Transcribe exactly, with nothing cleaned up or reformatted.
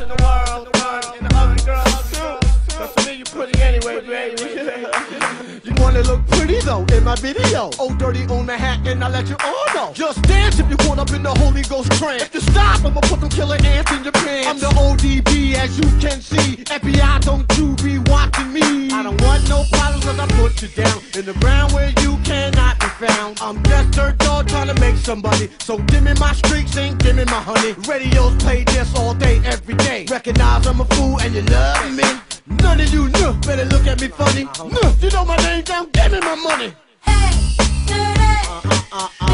in the world, and the other girls too. But for me, you pretty anyway, baby. You wanna look pretty though in my video. Oh, dirty on the hat, and I let you all know. Just dance if you caught up in the Holy Ghost trance. If you stop, I'ma put them killer ants in your pants. I'm the O D B, as you can see. F B I, don't you be watching me. I don't want no problems, cause I put you down in the ground where you cannot be found. I'm just dirt dog trying to make somebody. So give me my streaks and give me my honey. Radios play this all day, every day. Recognize I'm a fool and you love me. None of you know, better look at me funny. No, you know my name down, give me my money. Hey, dirty. Uh, uh, uh, uh.